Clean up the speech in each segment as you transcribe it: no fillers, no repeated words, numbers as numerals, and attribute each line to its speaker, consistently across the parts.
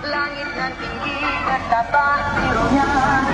Speaker 1: langit nan tinggi betapa birunya.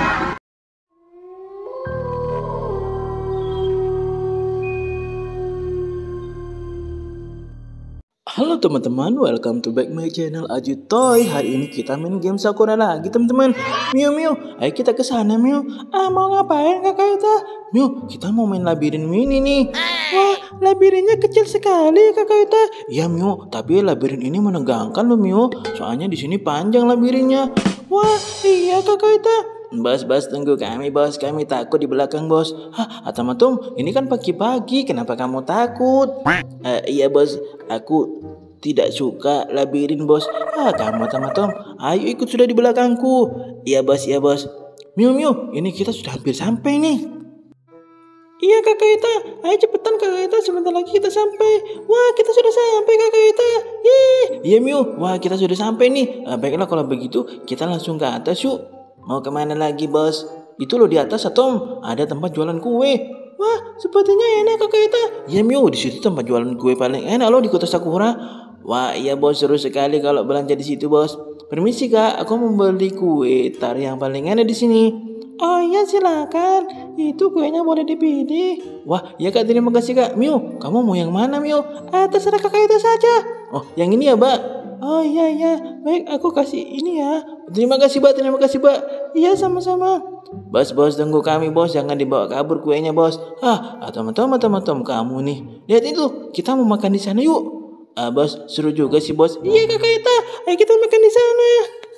Speaker 2: Halo teman-teman, welcome to back my channel Aju Toy. Hari ini kita main game Sakura lagi teman-teman. Miu Miu, ayo kita ke sana Miu. Mau ngapain kakak Yuta? Miu, kita mau main labirin mini nih. Wah, labirinnya kecil sekali kakak Yuta. Ya Miu, tapi labirin ini menegangkan loh Miu. Soalnya di sini panjang labirinnya. Wah, iya kakak Yuta. Bos, tunggu kami bos, kami takut di belakang bos. Hah, Atamatum, ini kan pagi-pagi, kenapa kamu takut? Iya bos, aku tidak suka labirin bos. Kamu Atamatum, ayo ikut sudah di belakangku. Iya bos, Miu Miu, ini kita sudah hampir sampai nih. Iya kakak Ita, ayo cepetan kakak Ita, sebentar lagi kita sampai. Wah, kita sudah sampai kakak Ita. Yeay. Iya Miu, wah kita sudah sampai nih. Baiklah kalau begitu, kita langsung ke atas yuk. Mau kemana lagi bos? Itu loh di atas Atom, ada tempat jualan kue. Wah, sepertinya enak kakak Ita. Ya Miu, di situ tempat jualan kue paling enak loh di kota Sakura. Wah iya bos, seru sekali kalau belanja di situ bos. Permisi kak, aku mau beli kue tar yang paling enak di sini. Oh iya silakan, itu kuenya boleh dipilih. Wah ya kak, terima kasih kak. Miu, kamu mau yang mana Miu? Terserah kakak Ita saja. Oh yang ini ya mbak. Oh iya, baik aku kasih ini ya. Terima kasih mbak. Iya sama-sama. Bos tunggu kami bos, jangan dibawa kabur kuenya bos. Atom kamu nih. Lihat itu, kita mau makan di sana yuk. Bos, seru juga sih bos. Iya kakak Ita, ayo kita makan di sana.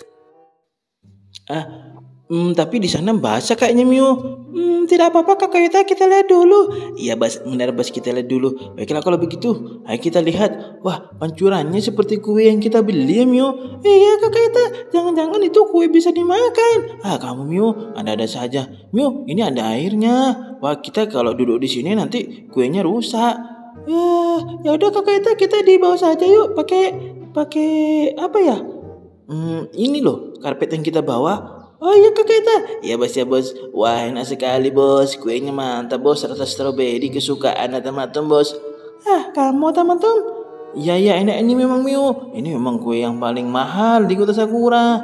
Speaker 2: Tapi di sana basah kayaknya Miu. Tidak apa-apa kakak Ita, kita lihat dulu. Iya benar bos, kita lihat dulu. Baiklah kalau begitu, ayo kita lihat. Wah, pancurannya seperti kue yang kita beli ya Miu. Iya kakak Ita, jangan-jangan itu kue bisa dimakan. Kamu Miu, ada-ada saja. Miu, ini ada airnya. Wah, kita kalau duduk di sini nanti kuenya rusak. Ya udah kakak Ita, kita di bawah saja yuk. Pakai apa ya? Ini loh, karpet yang kita bawa. Oh iya kakak Ita. Ya bos. Wah enak sekali bos. Kuenya mantap bos. Rasa stroberi kesukaan Atamatum bos. Kamu Atamatum? Iya enak ini memang Miu. Ini memang kue yang paling mahal di kota Sakura.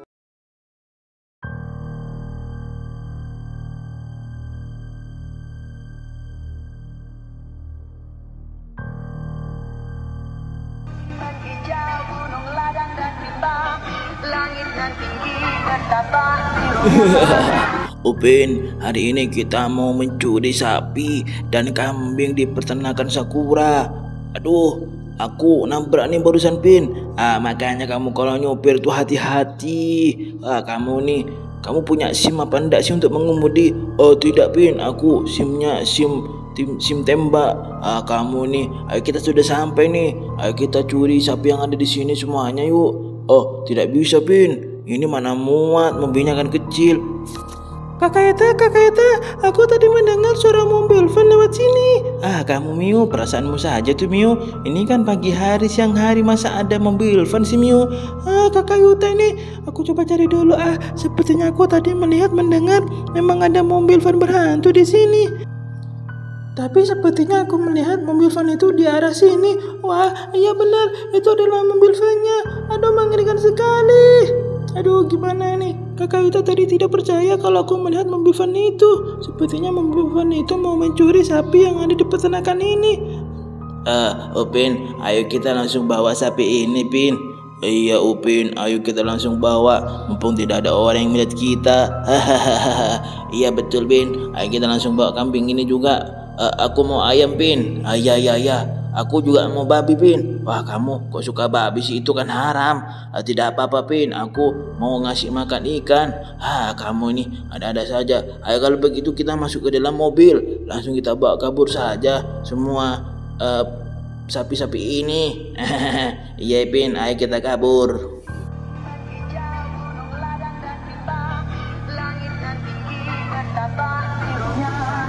Speaker 1: Hijau gunung ladang dan bintang, langit nan tinggi betapa birunya.
Speaker 2: Upin, hari ini kita mau mencuri sapi dan kambing di peternakan Sakura. Aduh, aku nabrak nih barusan Pin. Makanya kamu kalau nyopir tuh hati-hati. Kamu punya SIM apa enggak sih untuk mengemudi? Oh tidak Pin, aku SIM tembak. Kamu nih, ayo kita sudah sampai nih. Ayo kita curi sapi yang ada di sini semuanya yuk. Oh tidak bisa Pin, ini mana muat, mobilnya kan kecil. Kakak Ita, aku tadi mendengar suara mobil van lewat sini. Kamu Miu, perasaanmu saja tuh Miu. Ini kan pagi hari, siang hari, masa ada mobil van sih Miu? Kakak Yuta ini, aku coba cari dulu. Sepertinya aku tadi mendengar memang ada mobil van berhantu di sini. Tapi sepertinya aku melihat mobil van itu di arah sini. Wah, iya benar, itu adalah mobil vannya. Aduh, mengerikan sekali. Aduh, gimana ini? Kakak Yuta tadi tidak percaya kalau aku melihat mobil van itu. Sepertinya mobil van itu mau mencuri sapi yang ada di peternakan ini. Upin, ayo kita langsung bawa sapi ini, Pin. Iya Upin, ayo kita langsung bawa. Mumpung tidak ada orang yang melihat kita. Iya betul Pin, ayo kita langsung bawa kambing ini juga. Aku mau ayam Pin. Ya. Aku juga mau babi Pin. Wah kamu kok suka babi sih, itu kan haram. Tidak apa-apa Pin, aku mau ngasih makan ikan. Kamu ini ada-ada saja. Ayo kalau begitu kita masuk ke dalam mobil, langsung kita bawa kabur saja semua sapi-sapi ini. Iya Pin, ayo kita kabur.
Speaker 1: Hijau gunung ladang dan bintang, langit nan tinggi betapa birunya.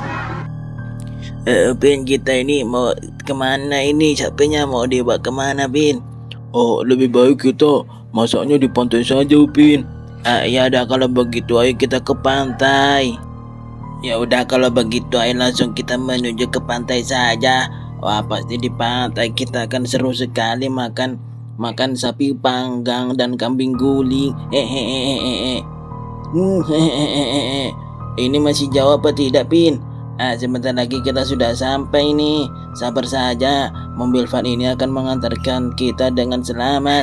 Speaker 2: Pin, kita ini mau kemana ini? Sapinya mau dibawa kemana Pin? Oh lebih baik kita masaknya di pantai saja Pin. Ya udah kalau begitu ayo kita ke pantai. Ya udah kalau begitu ayo langsung kita menuju ke pantai saja. Wah pasti di pantai kita akan seru sekali makan makan sapi panggang dan kambing guling. Hehehe. Hehehe. Ini masih jauh apa tidak, Pin? Sebentar lagi kita sudah sampai nih. Sabar saja, mobil van ini akan mengantarkan kita dengan selamat.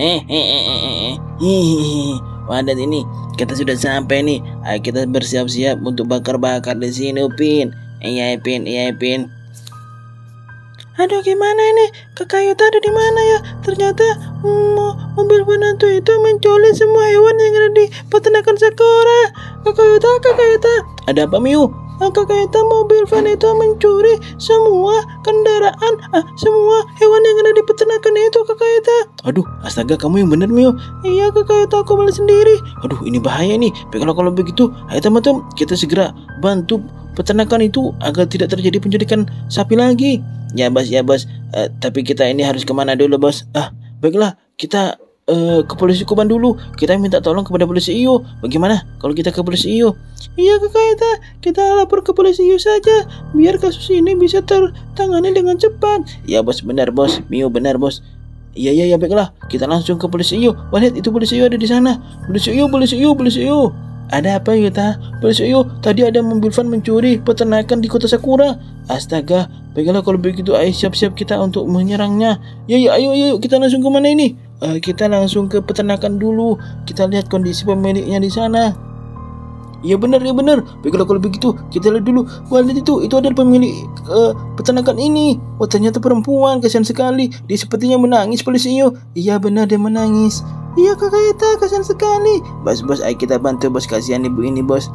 Speaker 2: Wadah ini, kita sudah sampai nih. Ayo kita bersiap-siap untuk bakar-bakar di sini, Upin. Iya, Pin. Aduh, gimana ini? Kakak Yuta ada di mana ya? Ternyata mobil van hantu itu menculik semua hewan yang ada di peternakan Sakura. Kakak Yuta. Ada apa, Miu? Kakak Yuta, mobil van itu mencuri semua kendaraan, semua hewan yang ada di peternakan itu, Kakak Yuta. Aduh, astaga, kamu yang benar, Miu. Iya, Kakak Yuta, aku balik sendiri. Aduh, ini bahaya nih. Baiklah kalau begitu, ayo teman-teman, kita segera bantu peternakan itu agar tidak terjadi penculikan sapi lagi. Ya bos. Tapi kita ini harus kemana dulu, bos? Baiklah, kita ke polisi Koban dulu. Kita minta tolong kepada polisi Iyo. Bagaimana kalau kita ke polisi Iyo? Iya, Kakak, kita lapor ke polisi Iyo saja, biar kasus ini bisa tertangani dengan cepat. Ya bos, benar bos. Mio benar bos. Iya, baiklah. Kita langsung ke polisi Iyo. Wah, lihat itu polisi Iyo ada di sana. Polisi Iyo. Ada apa, Yuta? Polisi Iyo, tadi ada mobil van mencuri peternakan di kota Sakura. Astaga, baiklah kalau begitu, ayo siap-siap kita untuk menyerangnya. Ya, ayo, kita langsung ke mana ini? Kita langsung ke peternakan dulu. Kita lihat kondisi pemiliknya di sana. Ya benar. Baiklah kalau begitu, kita lihat dulu. Wah, lihat itu adalah pemilik peternakan ini. Wah, ternyata perempuan, kasihan sekali. Dia sepertinya menangis, polisi Iyo. Iya benar, dia menangis. Iya, Kakak Yuta, kasihan sekali. Bos, ayo kita bantu, bos. Kasihan ibu ini, bos.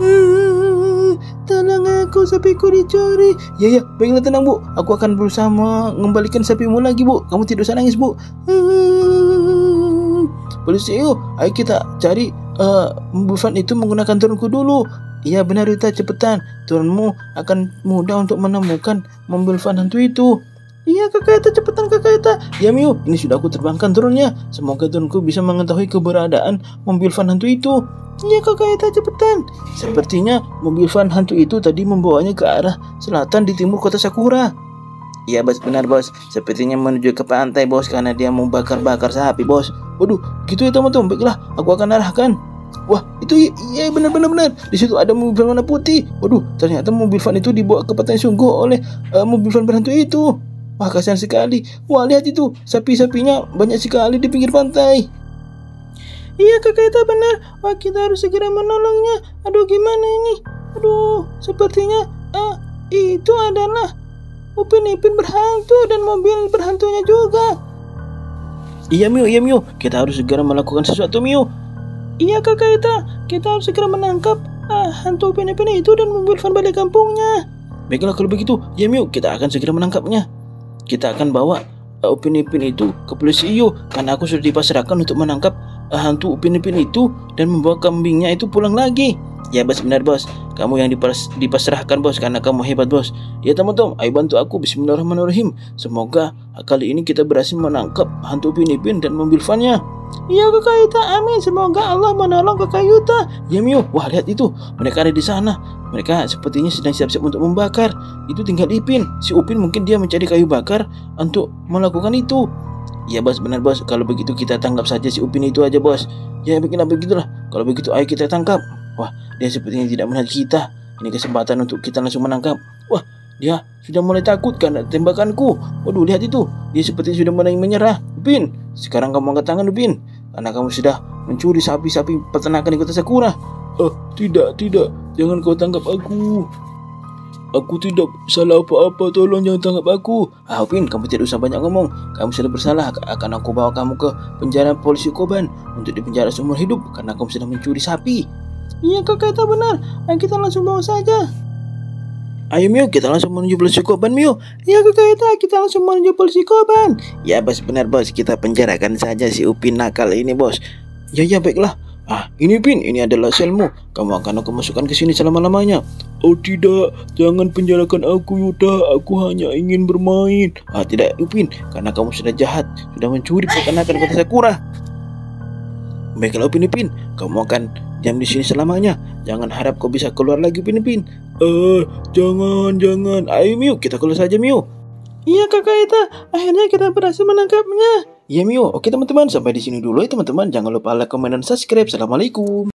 Speaker 2: Tolong aku, sapiku dicuri. Ya, baiklah, tenang, Bu. Aku akan berusaha mengembalikan sapimu lagi, Bu. Kamu tidak usah nangis, Bu. Polisi, ayo kita cari mobil van itu menggunakan turunku dulu. Iya benar, Yuta, cepetan. Turunmu akan mudah untuk menemukan mobil van hantu itu. Iya, Kakak Yuta, cepetan, Kakak Yuta. Ya, Miu, ini sudah aku terbangkan turunnya. Semoga turunku bisa mengetahui keberadaan mobil van hantu itu. Iya, Kakak Yuta, cepetan. Sepertinya mobil van hantu itu tadi membawanya ke arah selatan di timur kota Sakura. Iya, bos, benar, bos. Sepertinya menuju ke pantai, bos, karena dia mau bakar-bakar sapi, bos. Waduh, gitu ya, teman-teman. Baiklah, aku akan arahkan. Wah, itu iya benar. Di situ ada mobil warna putih. Waduh, ternyata mobil van itu dibawa ke pantai sungguh oleh mobil van berhantu itu. Wah, kasihan sekali. Wah, lihat itu, sapi-sapinya banyak sekali di pinggir pantai. Iya, Kakak Yuta, benar. Wah, kita harus segera menolongnya. Aduh, gimana ini? Aduh, sepertinya itu adalah Upin berhantu dan mobil berhantunya juga. Iya, Miu. Kita harus segera melakukan sesuatu, Miu. Iya, Kakak Yuta, kita harus segera menangkap hantu Upin itu dan mobil van balik kampungnya. Baiklah kalau begitu, ya, Miu, kita akan segera menangkapnya. Kita akan bawa Upin itu ke polisi Iyo, karena aku sudah dipasrahkan untuk menangkap hantu Upin itu dan membawa kambingnya itu pulang lagi. Ya, bos, benar, bos. Kamu yang dipasrahkan, bos, karena kamu hebat, bos. Ya, teman-teman, ayo bantu aku. Bismillahirrahmanirrahim. Semoga kali ini kita berhasil menangkap hantu Upin dan mobil vannya. Iya, Kakak Yuta, amin. Semoga Allah menolong Kakak Yuta. Ya, Miu, wah, lihat itu, mereka ada di sana. Mereka sepertinya sedang siap-siap untuk membakar. Itu tinggal Ipin. Si Upin mungkin dia mencari kayu bakar untuk melakukan itu. Ya, bos, benar, bos. Kalau begitu kita tangkap saja si Upin itu aja, bos. Ya, begitulah. Kalau begitu ayo kita tangkap. Wah, dia sepertinya tidak melihat kita. Ini kesempatan untuk kita langsung menangkap. Wah, dia sudah mulai takut karena tembakanku. Waduh, lihat itu. Dia sepertinya sudah mulai menyerah. Upin, sekarang kamu angkat tangan, Upin. Karena kamu sudah mencuri sapi-sapi peternakan di kota Sakura. Tidak. Jangan kau tangkap aku. Aku tidak salah apa-apa. Tolong jangan tangkap aku. Upin, kamu tidak usah banyak ngomong. Kamu sudah bersalah. Akan aku bawa kamu ke penjara polisi Koban untuk dipenjara seumur hidup karena kamu sudah mencuri sapi. Iya, Kakak Yuta, benar. Ayo kita langsung bawa saja. Ayo, Miu, kita langsung menuju polisi Koban, Miu. Iya, Kakak Yuta, kita langsung menuju polisi Koban. Ya, bos, benar, bos. Kita penjarakan saja si Upin nakal ini, bos. Ya, baiklah. Ini, Pin, ini adalah selmu. Kamu akan aku masukkan ke sini selama-lamanya. Oh, tidak. Jangan penjarakan aku, Yuta. Aku hanya ingin bermain. Tidak, Upin. Karena kamu sudah jahat. Sudah mencuri peternakan kota Sakura. Baiklah, Upin. Kamu akan diam di sini selamanya. Jangan harap kau bisa keluar lagi, Upin. Jangan. Ayo, Miu, kita keluar saja, Miu. Iya, Kakak Yuta. Akhirnya kita berhasil menangkapnya. Ya Mio, oke teman-teman, sampai di sini dulu ya teman-teman. Jangan lupa like, comment, dan subscribe. Assalamualaikum.